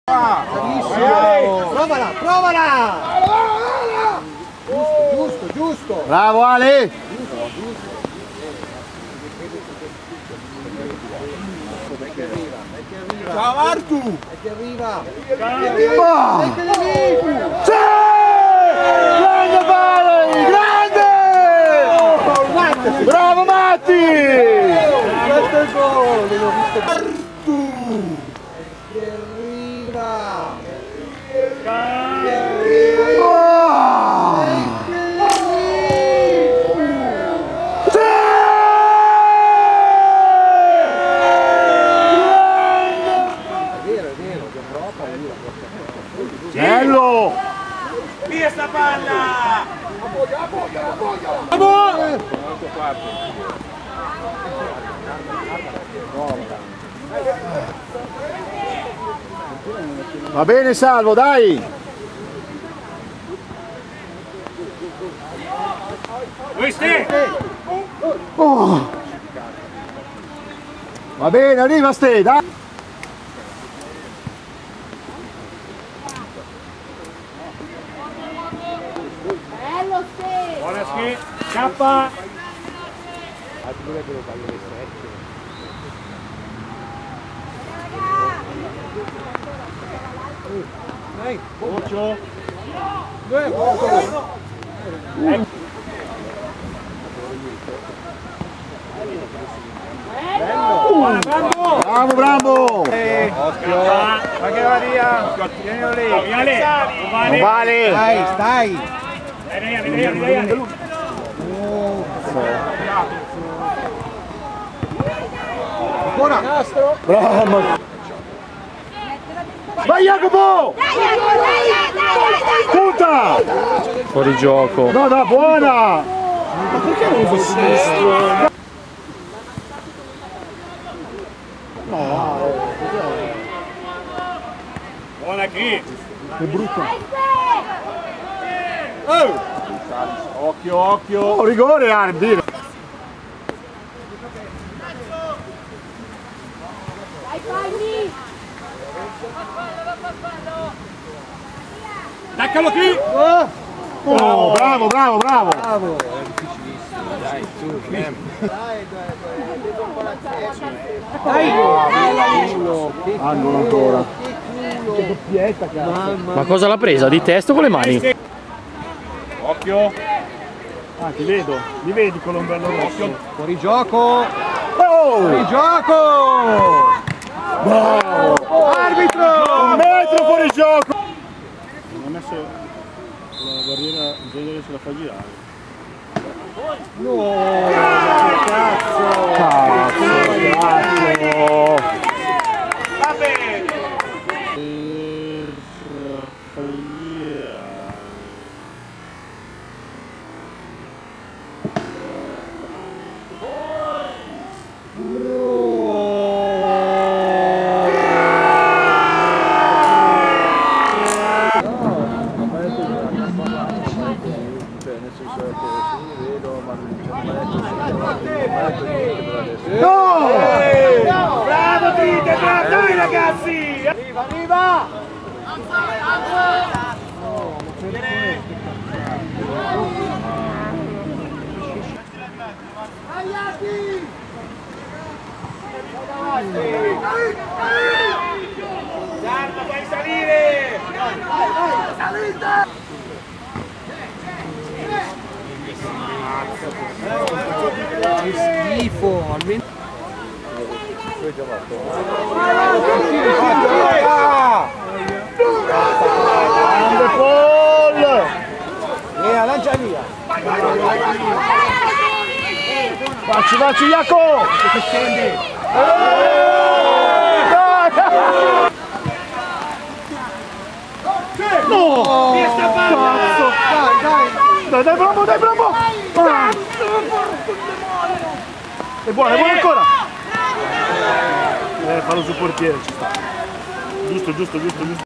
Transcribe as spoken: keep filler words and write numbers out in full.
Bravissimo! Provala, provala! Giusto, giusto, giusto! Bravo Ale! Giusto, giusto! È che arriva, è che arriva! Ciao Martu! È che arriva! Oh. È che nemico! Sì! Grande Vale! Grande! Bravo Matti! Questo è il gol! L'ho visto! Martu! È che arriva! Oh. Sì! È vero, è vero, abbiamo Europa e lì la porta. Bello! Via sta palla! Appoggia, appoggia, appoggia! Va bene Salvo, dai! Oh. Va bene, arriva Ste, dai! Bello Ste! Buona Schi! Scappa! Dai! Occhio! Due, Buona, bravo! Bravo, bravo! Occhio! Ma che va via? Tienilo lì! Vale! Non vale! Dai, stai! Vieni, vieni, vieni, vieni! Ancora! Nastro! Bravo! Vai Jacopo! Punta! Fuori gioco. No, no, buona! Ma perché non uso sinistro? No! Buona Chi! Che brutto! Oh! Occhio, occhio! Oh, rigore arbitro! Dai Fanny! Attaccalo Chi! Oh, bravo, bravo, bravo! Bravo! È difficilissimo, dai, su, Clem! Dai, dai, dai, vedo un po' la testa! Dai! Che culo! Che Angolo ancora! Che culo! Che doppietta, Mamma Ma cosa l'ha presa? Di testa o con le mani? Occhio! Ah, ti vedo, mi vedi Colombello rosso? Fuori gioco! Oh! Fuori gioco! Bravo! Arbitro! Un metro fuori gioco! Non ha messo la barriera in genere se la fa girare. No! Che cazzo! Cazzo, cazzo! Va bene! No! Bravo Trite, bravo, dai ragazzi! Arriva, arriva! Sarma, fai salire! Che schifo! Almeno... Grande Paul! Via, lancia via! Facci, facci Jacopo! Che scendi! No! Via sta palla! Cazzo! Dai, dai! Dai, dai, bravo, dai, bravo! Ah. È buono, è buono ancora! Eh, fallo sul portiere, ci sta. Giusto, giusto, giusto, giusto.